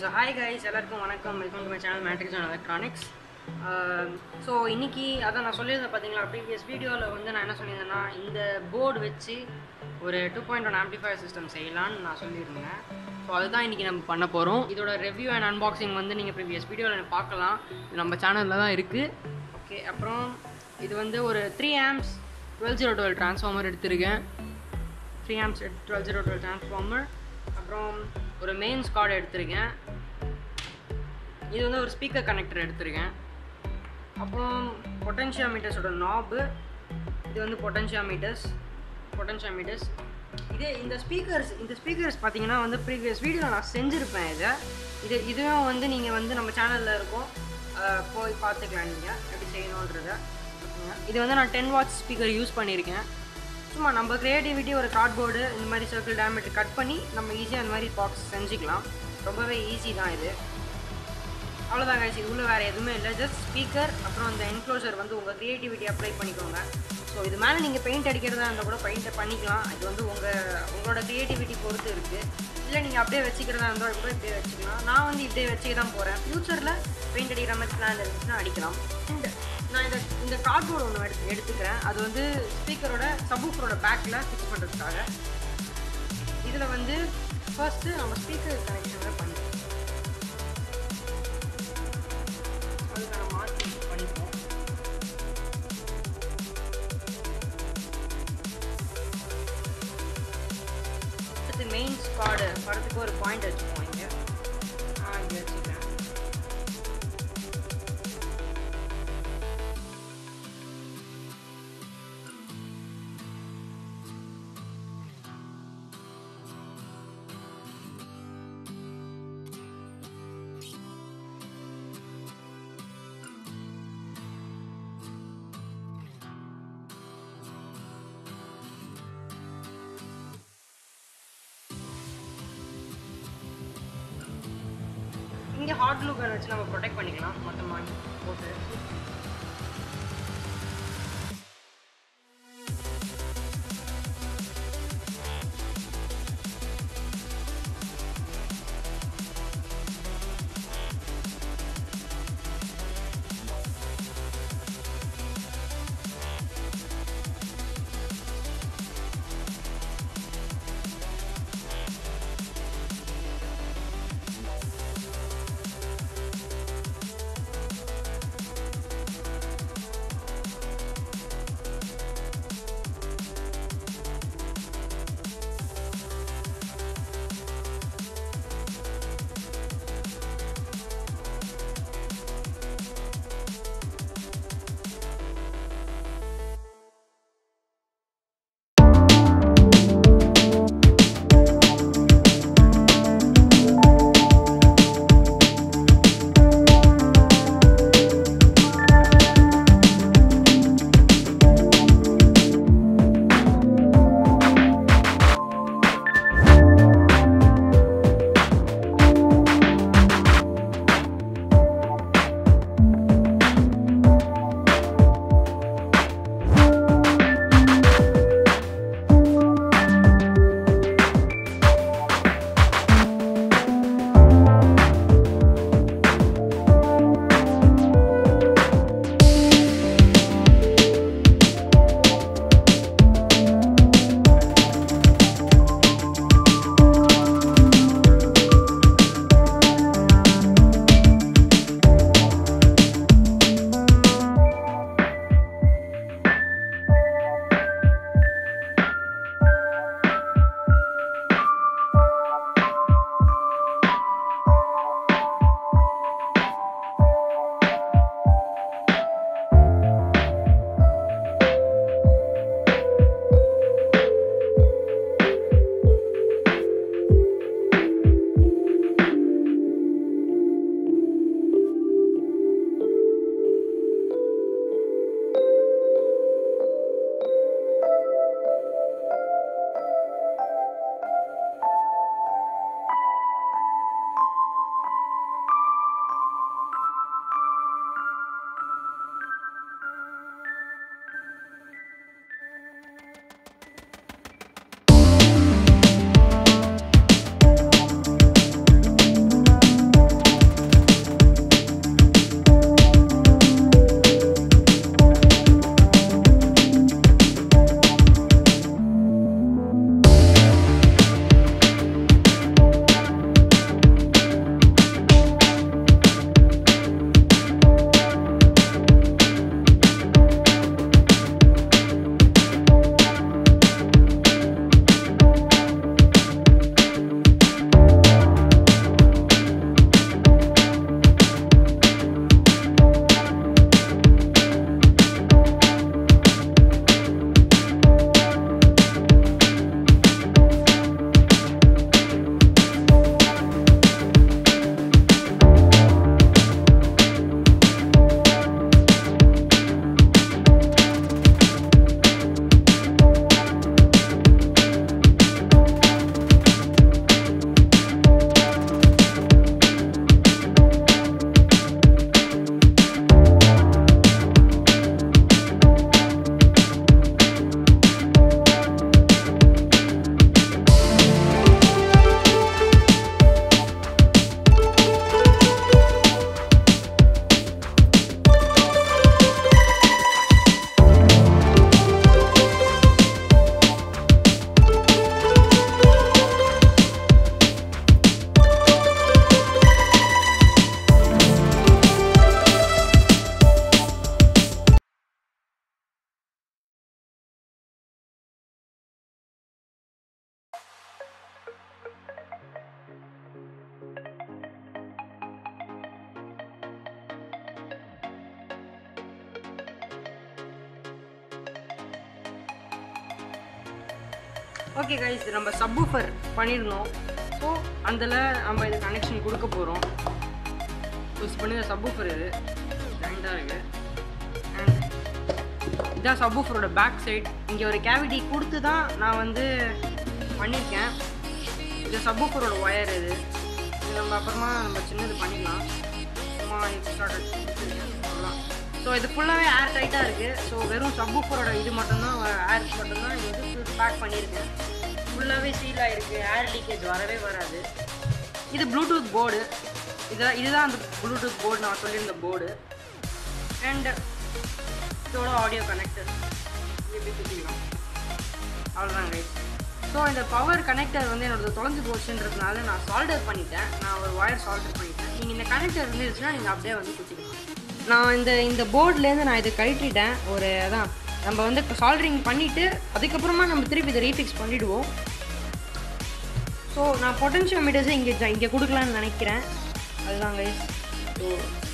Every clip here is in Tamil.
So hi guys, எல்லாருக்கும் வணக்கம். Welcome to my channel matrix and electronics. So இன்னைக்கு அதான் நான் சொல்லியிருந்தேன் பார்த்தீங்களா, ப்ரீவியஸ் வீடியோவில் வந்து நான் என்ன சொல்லியிருந்தேன்னா, இந்த போர்டு வச்சு ஒரு 2.1 ஆம்பிளிஃபயர் சிஸ்டம் செய்யலான்னு நான் சொல்லியிருந்தேன். ஸோ அதுதான் இன்றைக்கி நம்ம பண்ண போகிறோம். இதோட ரிவ்யூ அண்ட் அன்பாக்சிங் வந்து நீங்கள் ப்ரீவியஸ் வீடியோவில் பார்க்கலாம். இது நம்ம சேனலில் தான் இருக்குது. ஓகே, அப்புறம் இது வந்து ஒரு 3 amps 1202 டிரான்ஸ்ஃபார்மர் எடுத்திருக்கேன். 3 amps 1202 டிரான்ஸ்ஃபார்மர். அப்புறம் ஒரு மெயின்ஸ் கார்டு எடுத்திருக்கேன். இது வந்து ஒரு ஸ்பீக்கர் கனெக்டர் எடுத்திருக்கேன். அப்புறம் பொட்டன்ஷியோமீட்டர்ஸோட நாபு. இது வந்து பொட்டன்ஷியோமீட்டர்ஸ். இந்த ஸ்பீக்கர்ஸ் பார்த்தீங்கன்னா வந்து ப்ரீவியஸ் வீடியோவில் நான் செஞ்சுருப்பேன். இதுவும் வந்து நீங்கள் வந்து நம்ம சேனலில் இருக்கும், போய் பார்த்துக்கலாம் நீங்கள் எப்படி செய்யணுன்றதை. இது வந்து நான் 10 watts ஸ்பீக்கர் யூஸ் பண்ணியிருக்கேன். சும்மா நம்ம க்ரியேட்டிவிட்டி ஒரு கார்ட்போர்டு இந்த மாதிரி சர்க்கிள் டயமீட்டர் கட் பண்ணி நம்ம ஈஸியாக அந்த மாதிரி பாக்ஸ் செஞ்சுக்கலாம். ரொம்பவே ஈஸி தான் இது. அவ்வளோதான் கைஸ், இது உள்ள வேறு எதுவுமே இல்லை. ஜஸ்ட் ஸ்பீக்கர், அப்புறம் அந்த என்க்ளோசர் வந்து உங்கள் க்ரியேட்டிவிட்டி அப்ளை பண்ணிக்கோங்க. ஸோ இது மேலே நீங்கள் பெயிண்ட் அடிக்கிறதா இருந்தால் கூட பெயிண்ட்டை பண்ணிக்கலாம். இது வந்து உங்களோட க்ரியேட்டிவிட்டி பொறுத்து இருக்குது. இல்லை நீங்கள் அப்படியே வச்சுக்கிறதா இருந்தால் கூட இப்படியே வச்சுக்கலாம். நான் வந்து இப்படியே வச்சுக்க தான் போகிறேன். ஃப்யூச்சரில் பெயிண்ட் அடிக்கிற மாதிரி பிளான் இருந்துச்சுன்னா அடிக்கலாம். அண்ட் நான் இந்த கார்ட்போர்டு ஒன்று எடுத்துக்கிறேன். அது வந்து ஸ்பீக்கரோட சப்வூஃபரோட பேக்கில் ஃபிக்ஸ் பண்ணுறதுக்காக. இதில் வந்து ஃபர்ஸ்ட்டு நம்ம ஸ்பீக்கர் கனெக்ஷனை பண்ணிப்போம். அதுக்கான மாற்றி பண்ணிப்போம். அடுத்து மெயின்ஸ் கார்டு வரதுக்கு ஒரு பாயிண்ட் வச்சுப்போம். இங்கே இங்கே வச்சுக்கிறேன். இங்கே ஹாட் க்ளூ கன் வச்சு நம்ம ப்ரொடெக்ட் பண்ணிக்கலாம் மொத்தமாக போட்டு. ஓகே கைஸ், நம்ம சப்வூஃபர் பண்ணியிருந்தோம். ஸோ அதில் நம்ம இது கனெக்ஷன் கொடுக்க போகிறோம். யூஸ் பண்ணி சப்வூஃபர் இது ஜாயிண்டாக இருக்குது. அண்ட் இதான் சப்வூஃபரோட பேக் சைட். இங்கே ஒரு கேவிட்டி கொடுத்து தான் நான் வந்து பண்ணியிருக்கேன். இது சப்வூஃபரோட ஒயர் இது நம்ம அப்புறமா நம்ம சின்னது பண்ணிக்கலாம். சும்மா அவ்வளோதான். ஸோ இது ஃபுல்லாகவே ஏர் டைட்டாக இருக்குது. ஸோ வெறும் சப்வூஃபரோட இது மட்டும்தான், ஏர் மட்டும்தான் இது வந்து பேக் பண்ணியிருக்கேன். ஃபுல்லாகவே சீல் ஆகிருக்கு, ஏர் லீக்கேஜ் வரவே வராது. இது ப்ளூடூத் போர்டு. இதுதான் அந்த ப்ளூடூத் போர்டு நான் சொல்லியிருந்த போர்டு. அண்ட் இதோட ஆடியோ கனெக்டர் எப்படி குத்திக்கலாம், அவ்வளோதான் கைஸ். ஸோ இந்த பவர் கனெக்டர் வந்து என்னோட தொலைஞ்சு போச்சுன்றதுனால நான் சால்டர் பண்ணிட்டேன். நான் ஒரு ஒயர் சால்டர் பண்ணிட்டேன். நீங்கள் இந்த கனெக்டர் இருந்துச்சுன்னா நீங்கள் அப்படியே வந்து குத்திக்கலாம். நான் இந்த போர்ட்லேருந்து நான் இதை கழட்டிட்டேன். ஒரு அதான் நம்ம வந்து சால்டரிங் பண்ணிவிட்டு அதுக்கப்புறமா நம்ம திருப்பி இதை ரீஃபிக்ஸ் பண்ணிவிடுவோம். ஸோ நான் பொட்டன்ஷியோமீட்டர்ஸை இங்கே கொடுக்கலான்னு நினைக்கிறேன். அதுதான் கைஸ். ஸோ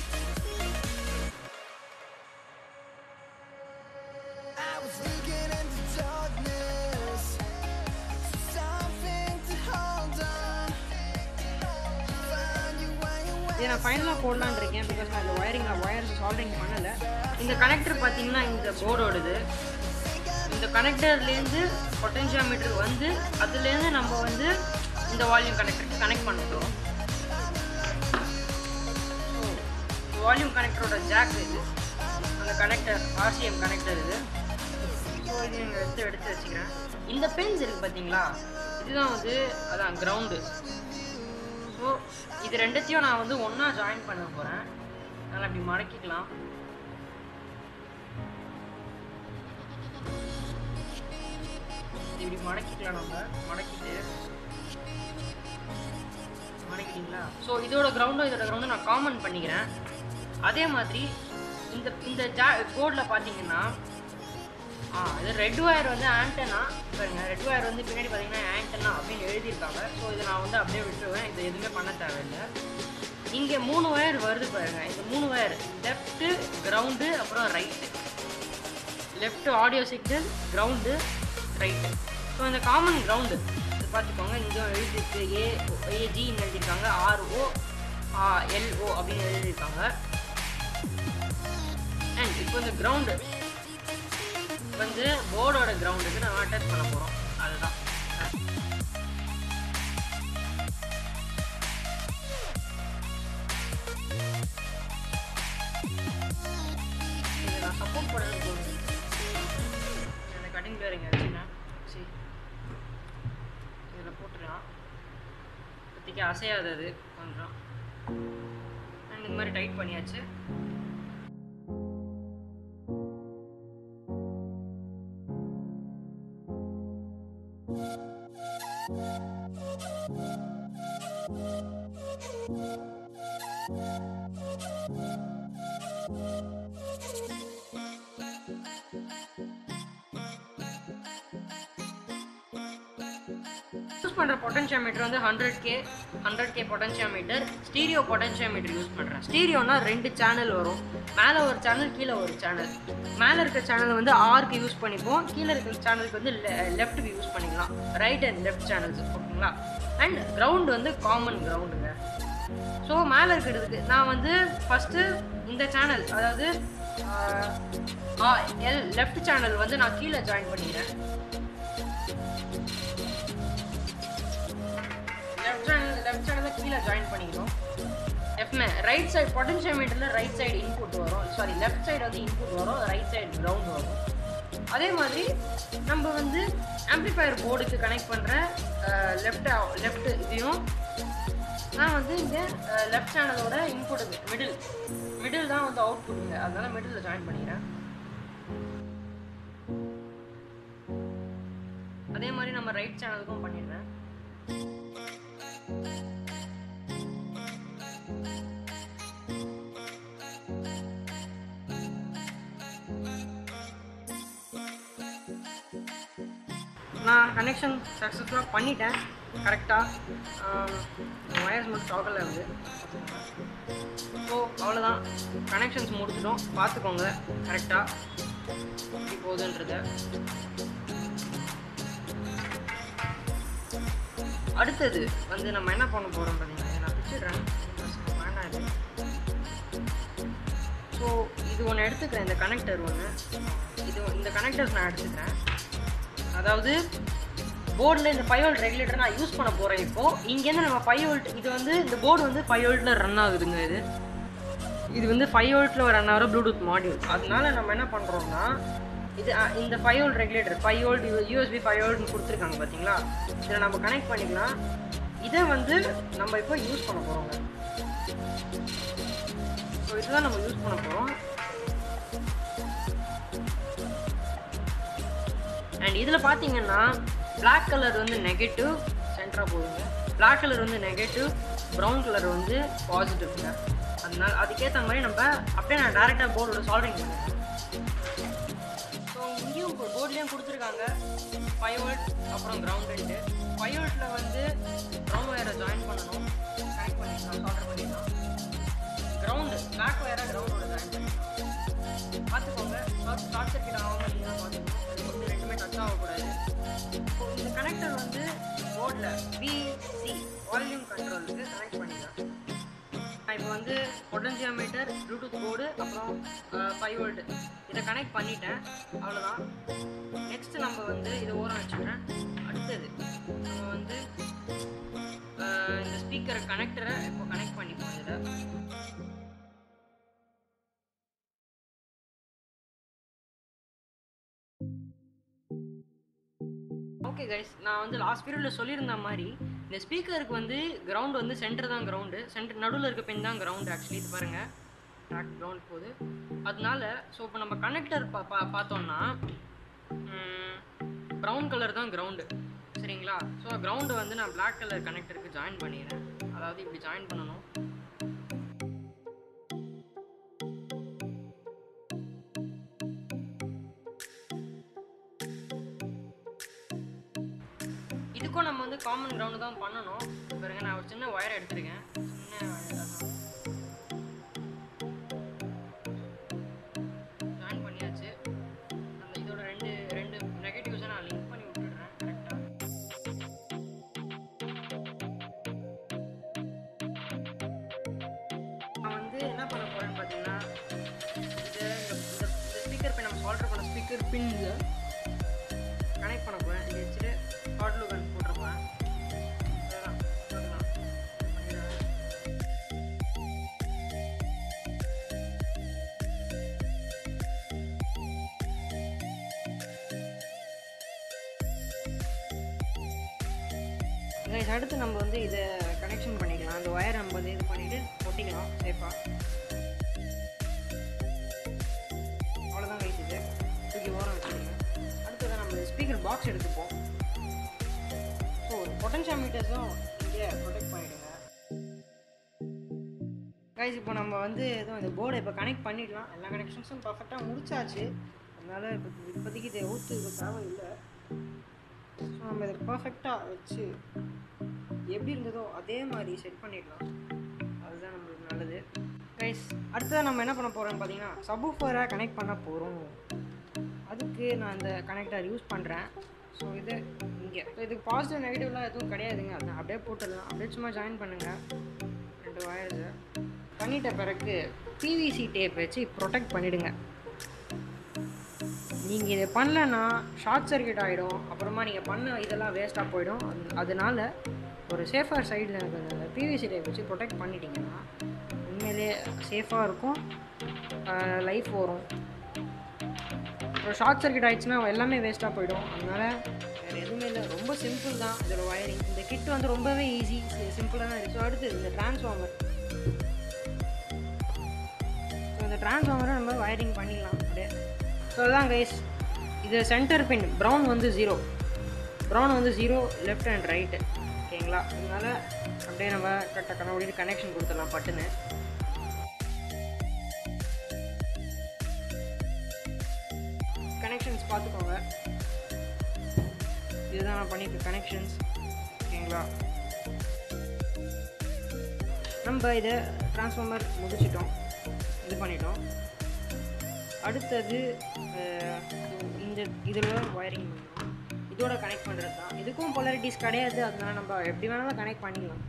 இதை நான் ஃபைனலாக போடலான்னு இருக்கேன். பிகாஸ் நான் இந்த ஒயர்ஸ் சால்டரிங் பண்ணலை. இந்த கனெக்டர் பார்த்தீங்கன்னா இந்த போர்டோடது. இந்த கனெக்டர்லேருந்து பொட்டன்ஷியோமீட்டர் வந்து அதுலேருந்து நம்ம வந்து இந்த வால்யூம் கனெக்டருக்கு கனெக்ட் பண்ணுறோம். ஸோ வால்யூம் கனெக்டரோட ஜாக் இது, அந்த கனெக்டர் ஆர்சிஎம் கனெக்டர் இது. ஸோ இது நீங்கள் எடுத்து வச்சுக்கிறேன். இந்த பென்ஸ் இருக்குது பார்த்தீங்களா, இதுதான் வந்து அதான் கிரவுண்டு. ஸோ இது ரெண்டுத்தையும் நான் வந்து ஒன்றா ஜாயின் பண்ண போகிறேன். அதனால் அப்படி மடக்கிக்கலாம். இப்படி மடக்கிக்கலாம். நம்ம மடக்கிட்டீங்களா? ஸோ இதோட கிரவுண்டும் நான் காமன் பண்ணிக்கிறேன். அதே மாதிரி இந்த போர்டில் பார்த்தீங்கன்னா இது ரெட் ஒயர் வந்து ஆண்டனா பாருங்க. ரெட் ஒயர் வந்து பின்னாடி பார்த்தீங்கன்னா ஆண்டனா அப்படின்னு எழுதியிருக்காங்க. ஸோ இதை நான் வந்து அப்படியே விட்டுருவேன். இது எதுவுமே பண்ண தேவையில்லை. இங்கே 3 ஒயர் வருது பாருங்க. இந்த 3 ஒயர் லெஃப்ட்டு, கிரவுண்டு, அப்புறம் right. Left audio signal, ground, right. So இந்த காமன் கிரவுண்டு இது பார்த்துக்கோங்க. இங்கே எழுதிருக்கு ஏஜின்னு எழுதியிருக்காங்க, RO LO அப்படின்னு எழுதியிருக்காங்க. அண்ட் இப்போ இந்த கிரவுண்டு வந்து போர்டோட கிரவுண்டுக்கு நம்ம அட்டாச் பண்ண போகிறோம். அதுதான் இதை நான் சப்போர்ட் பண்ண போகிறேன். அந்த கட்டிங் பிளேயர் இங்கே வச்சுன்னா சரி இதில் போட்டுடலாம். இப்போதைக்கு அசையாதது கொஞ்சம். அண்ட் இந்த மாதிரி டைட் பண்ணியாச்சு. யூஸ் பண்ணுற பொட்டன்ஷியோமீட்டர் வந்து 100K potentiometer, stereo potentiometer use பண்ணுறேன். ஸ்டீரியோனா 2 சேனல் வரும். மேலே ஒரு சேனல், கீழே ஒரு சேனல். மேலே இருக்க சேனல் வந்து ஆர்க்கு யூஸ் பண்ணிப்போம். கீழே இருக்கிற சேனலுக்கு வந்து லெஃப்ட்டுக்கு யூஸ் பண்ணிக்கலாம். ரைட் அண்ட் லெஃப்ட் சேனல்ஸ் ஓகேங்களா. அண்ட் கிரவுண்ட் வந்து காமன் கிரவுண்டுங்க. ஸோ மேலே இருக்கிறதுக்கு நான் வந்து ஃபஸ்ட்டு இந்த சேனல், அதாவது லெஃப்ட் சேனல் வந்து நான் கீழே ஜாயின் பண்ணிக்கிறேன். லெஃப்ட் சேனலை கீழே ஜாயின் பண்ணிக்கணும். ரைட் சைடு பொட்டன்ஷியோமீட்டரில் ரைட் சைடு இன்புட் வரும். சாரி, லெஃப்ட் சைடு வந்து இன்புட் வரும், ரைட் சைடு கிரவுண்ட் வரும். அதே மாதிரி நம்ம வந்து ஆம்ப்ளிஃபையர் போர்டுக்கு கனெக்ட் பண்ணுற லெஃப்ட் இதையும் நான் வந்து இங்கே லெஃப்ட் சேனலோட இன்புட்டுக்கு மிடில் தான் வந்து அவுட்புட்டுங்க. அதனால மிடில் ஜாயின் பண்ணிக்கிறேன். அதே மாதிரி நம்ம ரைட் சேனலுக்கும் பண்ணிடுறேன். நான் கனெக்ஷன் சக்ஸஸ்ஃபுல்லாக பண்ணிட்டேன் கரெக்டாக. ஒயர்ஸ் மட்டும் டாகல் ஆகுது. ஸோ அவ்வளோதான், கனெக்ஷன்ஸ் முடிச்சிட்டோம். பார்த்துக்கோங்க கரெக்டாக எப்படி போகுதுன்றத. அடுத்தது வந்து நம்ம என்ன பண்ண போகிறோம் பார்த்தீங்கன்னா, நான் பிடிச்சிடுறேன் வேண்டாம் இது. ஸோ இது ஒன்று எடுத்துக்கிறேன், இந்த கனெக்டர் ஒன்று. இந்த கனெக்டர்ஸ் நான் எடுத்துக்கிறேன். அதாவது போர்டில் இந்த 5 வோல்ட் ரெகுலேட்டர் நான் யூஸ் பண்ண போகிறேன். இப்போது இங்கேருந்து நம்ம 5 வோல்ட், இது வந்து இந்த போர்டு வந்து 5 வோல்ட்டில் ரன் ஆகுதுங்க. இது வந்து 5 வோல்ட்டில் ரன் ஆகிற ப்ளூடூத் மாடியூல். அதனால நம்ம என்ன பண்ணுறோம்னா, இந்த 5 வோல்ட் ரெகுலேட்டர் 5 வோல்ட் யூஎஸ்பி 5 வோல்ட்னு கொடுத்துருக்காங்க பார்த்தீங்களா, இதில் நம்ம கனெக்ட் பண்ணிக்கலாம். இதை வந்து நம்ம இப்போ யூஸ் பண்ண போகிறோங்க. ஸோ இதுதான் நம்ம யூஸ் பண்ண போகிறோம். அண்ட் இதில் பார்த்தீங்கன்னா பிளாக் கலர் வந்து நெகட்டிவ் சென்டராக போகுதுங்க, பிளாக் கலர் வந்து நெகட்டிவ், ப்ரௌன் கலர் வந்து பாசிட்டிவ்ங்க. அதனால அதுக்கேற்ற மாதிரி நம்ம அப்படியே நான் டேரெக்டாக போர்டோட சால்விங் பண்ணுவேன். ஸோ இங்கேயும் போர்ட்லேயும் கொடுத்துருக்காங்க 5 வோல்ட் அப்புறம் கிரவுண்டுன்ட்டு. 5 வோல்ட்டில் வந்து ப்ரௌன் ஒயரை ஜாயின் பண்ணணும், கனெக்ட் பண்ணிக்கலாம், சால்டர் பண்ணிக்கலாம். கிரவுண்டு பிளாக் ஒயரை கிரவுண்டோட ஜாயின் பண்ணிக்கலாம். பார்த்துக்கோங்க, ஷார்ட் சர்க்கிட் ஆகாமல் நீங்கள் தான் பார்த்துக்கணும். அது வந்து ரெண்டுமே டச் ஆகக்கூடாது. ஸோ இந்த கனெக்டர் வந்து போர்டில் விசி வால்யூம் கண்ட்ரோலுக்கு கனெக்ட் பண்ணிக்கலாம். நான் இப்போ வந்து பொட்டன்சியோமீட்டர், ப்ளூடூத் போர்டு, அப்புறம் 5 வோல்ட் இதை கனெக்ட் பண்ணிட்டேன். அவ்வளோதான். நெக்ஸ்ட்டு நம்ம வந்து இதை ஓரம் வச்சுக்கிறேன். அடுத்தது நம்ம வந்து இந்த ஸ்பீக்கர் கனெக்டரை இப்போ கனெக்ட் பண்ணிப்போம். இதில் ஓகே கைஸ், நான் வந்து லாஸ்ட் பீரியடில் சொல்லியிருந்த மாதிரி இந்த ஸ்பீக்கருக்கு வந்து கிரவுண்ட் வந்து சென்டர் தான் கிரவுண்டு, சென்டர் நடுவில் இருக்க பின் தான் கிரவுண்டு. ஆக்சுவலி இது பாருங்கள், ட்ராக் கிரவுண்ட் போகுது. அதனால ஸோ இப்போ நம்ம கனெக்டர் பார்த்தோம்னா ப்ரௌன் கலர் தான் கிரவுண்டு, சரிங்களா? ஸோ கிரவுண்டு வந்து நான் பிளாக் கலர் கனெக்டருக்கு ஜாயின் பண்ணிடுறேன். அதாவது இப்படி ஜாயின் பண்ணணும். இதுக்கும் நம்ம வந்து காமன் கிரவுண்டு தான் பண்ணணும். பாருங்க, நான் ஒரு சின்ன ஒயர் எடுத்துருக்கேன். சின்ன ஒயர் ஜாயின் பண்ணியாச்சு. அந்த இதோட ரெண்டு நெகட்டிவ்ஸை நான் லிங்க் பண்ணி விட்டுடுறேன் கரெக்டாக. நான் வந்து என்ன பண்ண போகிறேன்னு பார்த்தீங்கன்னா, இந்த ஸ்பீக்கர் பின் நம்ம சால்டர் பண்ண ஸ்பீக்கர் பின் கனெக்ட் பண்ண போகிறேன். இதை வச்சுட்டு ஹாட் லூகன் போட்டிருப்பேன். அடுத்து நம்ம வந்து இதை கனெக்ஷன் பண்ணிக்கலாம். அந்த ஒயர் நம்ம வந்து இது பண்ணிவிட்டு ஒட்டிக்கலாம் சேஃபாக. அவ்வளோதான் கைஸ், இது தூக்கி ஓரம் வச்சுருங்க. அடுத்தது நம்ம ஸ்பீக்கர் பாக்ஸ் எடுத்துப்போம். ஸோ பொட்டன்ஷியோமீட்டர்ஸும் இங்கே ப்ரொடெக்ட் பண்ணிவிடுங்க கைஸ். இப்போ நம்ம வந்து எதுவும் இந்த போர்டை இப்போ கனெக்ட் பண்ணிடலாம். எல்லா கனெக்ஷன்ஸும் பர்ஃபெக்டாக முடிச்சாச்சு. அதனால் இப்போதைக்கு இதை ஊற்று தேவையில்லை. ஸோ நம்ம இதை பர்ஃபெக்டாக வச்சு எப்படி இருந்ததோ அதே மாதிரி செட் பண்ணிடலாம். அதுதான் நம்மளுக்கு நல்லது கைஸ். அடுத்ததான் நம்ம என்ன பண்ண போகிறோம்னு பார்த்தீங்கன்னா, சப்வூஃபரை கனெக்ட் பண்ண போகிறோம். அதுக்கு நான் இந்த கனெக்டர் யூஸ் பண்ணுறேன். ஸோ இது இங்கே இதுக்கு பாசிட்டிவ் நெகட்டிவ்லாம் எதுவும் கிடையாதுங்க. அதை அப்படியே போட்டுடலாம். அப்படியே சும்மா ஜாயின் பண்ணுங்கள் 2 ஒயர்ஸை. பண்ணிட்ட பிறகு பிவிசி டேப் வச்சு ப்ரொடெக்ட் பண்ணிவிடுங்க. நீங்கள் இதை பண்ணலன்னா ஷார்ட் சர்க்கியூட் ஆகிடும். அப்புறமா நீங்கள் பண்ண இதெல்லாம் வேஸ்ட்டாக போயிடும். அதனால ஒரு சேஃபாக சைடில் அந்த பிவிசி டேப் வச்சு ப்ரொடெக்ட் பண்ணிட்டீங்கன்னா உண்மையிலே சேஃபாக இருக்கும், லைஃப் வரும். அப்புறம் ஷார்ட் சர்க்கியூட் ஆகிடுச்சுன்னா எல்லாமே வேஸ்ட்டாக போயிடும். அதனால் வேறு எதுவுமே இல்லை, ரொம்ப சிம்பிள் தான் இதோட ஒயரிங். இந்த கிட் வந்து ரொம்பவே ஈஸி, சிம்பிளாக தான் இருக்குது. ஸோ அடுத்து இந்த ட்ரான்ஸ்ஃபார்மர். ஸோ இந்த ட்ரான்ஸ்ஃபார்மரை நம்ம ஒயரிங் பண்ணிடலாம் அப்படியே. ஸோ அதுதான் கைஸ், இது சென்டர் பின் ப்ரௌன் வந்து 0, ப்ரௌன் வந்து 0 லெஃப்ட் அண்ட் ரைட்டு, ஓகேங்களா? அதனால அப்படியே நம்ம கரெக்டாக ஓடிட்டு கனெக்ஷன் கொடுத்துடலாம் பட்டுன்னு. கனெக்ஷன்ஸ் பார்த்துக்கோங்க. இதுதான் நான் பண்ணியிருக்கேன் கனெக்ஷன்ஸ், ஓகேங்களா? நம்ம இதை ட்ரான்ஸ்ஃபார்மர் முடிச்சிட்டோம், இது பண்ணிட்டோம். அடுத்தது இந்த இதில் ஒயரிங் பண்ணணும். இதோட கனெக்ட் பண்ணுறது தான். இதுக்கும் பொலாரிட்டிஸ் கிடையாது, அதனால நம்ம எப்படி வேணாலும் கனெக்ட் பண்ணிக்கலாம்.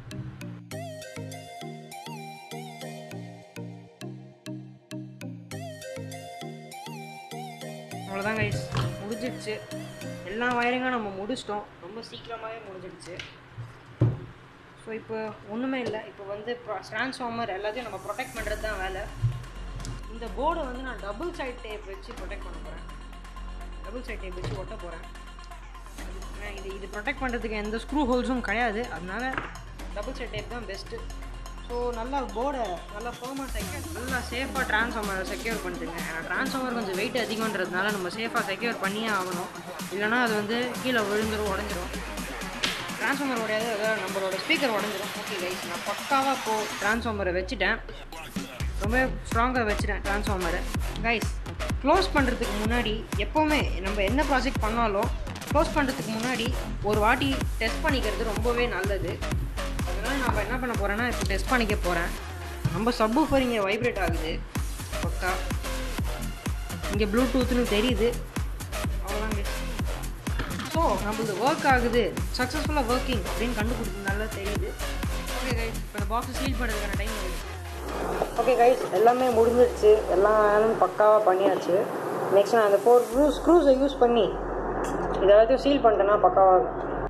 அவ்வளோதான் கைஸ், முடிஞ்சிடுச்சு. எல்லா வயரிங்கும் நம்ம முடிச்சிட்டோம், ரொம்ப சீக்கிரமாகவே முடிஞ்சிடுச்சு. ஸோ இப்போ ஒன்றுமே இல்லை. இப்போ வந்து ட்ரான்ஸ்ஃபார்மர் எல்லாத்தையும் நம்ம ப்ரொடெக்ட் பண்ணுறது தான் வேலை. இந்த போர்டை வந்து நான் டபுள் சைட் டேப் வச்சு ப்ரொடெக்ட் பண்ண போகிறேன். டபுள் சைட் டேப் வச்சு ஒட்ட போகிறேன். இது ப்ரொடெக்ட் பண்ணுறதுக்கு எந்த ஸ்க்ரூ ஹோல்ஸும் கிடையாது, அதனால டபுள் சைட் டேப் தான் பெஸ்ட்டு. ஸோ நல்லா போர்டை நல்லா ஃபர்மாக நல்லா சேஃபாக ட்ரான்ஸ்ஃபார்மரை செக்யூர் பண்ணிட்டுங்க. ஏன்னா ட்ரான்ஸ்ஃபார்மர் கொஞ்சம் வெயிட் அதிகன்றதுனால நம்ம சேஃபாக செக்யூர் பண்ணியே ஆகணும், இல்லைனா அது வந்து கீழே விழுந்துடும், உடஞ்சிரும். ட்ரான்ஸ்ஃபார்மர் உடையாது, அதாவது நம்மளோட ஸ்பீக்கர் உடஞ்சிரும். ஓகே கைஸ், நான் பக்காவாக இப்போது ட்ரான்ஸ்ஃபார்மரை வச்சுட்டேன், ரொம்ப ஸ்ட்ராங்காக வச்சுட்டேன் ட்ரான்ஸ்ஃபார்மரை. கைஸ், க்ளோஸ் பண்ணுறதுக்கு முன்னாடி எப்போவுமே நம்ம என்ன ப்ராஜெக்ட் பண்ணாலும் க்ளோஸ் பண்ணுறதுக்கு முன்னாடி ஒரு வாட்டி டெஸ்ட் பண்ணிக்கிறது ரொம்பவே நல்லது. அதனால் நம்ம என்ன பண்ண போகிறேன்னா, இப்போ டெஸ்ட் பண்ணிக்க போகிறேன். நம்ம சப்வூஃபர் இங்கே வைப்ரேட் ஆகுது பக்கா, இங்கே ப்ளூடூத்னு தெரியுது. அவ்வளோதான் கைஸ். ஸோ நம்மளுக்கு ஒர்க் ஆகுது, சக்ஸஸ்ஃபுல்லாக ஒர்க்கிங் அப்படின்னு கண்டுபிடிச்சதுனால தெரியுது. ஓகே கைஸ், இப்போ இந்த பாக்ஸை சீல் பண்ணுறதுக்கான டைம் ஆகிடுச்சு. ஓகே கைஸ், எல்லாமே முடிஞ்சிடுச்சு, எல்லா வேலையும் பக்காவாக பண்ணியாச்சு. நெக்ஸ்ட் நான் அந்த 4 ஸ்க்ரூஸை யூஸ் பண்ணி இதை எல்லாத்தையும் சீல் பண்ணிட்டேன்னா பக்காவாக.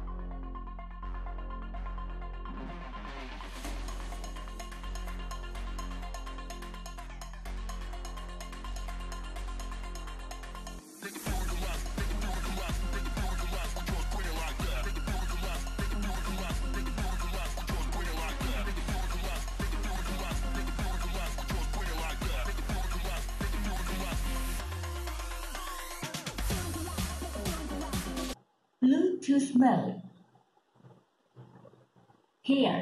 Bluetooth mode. Here.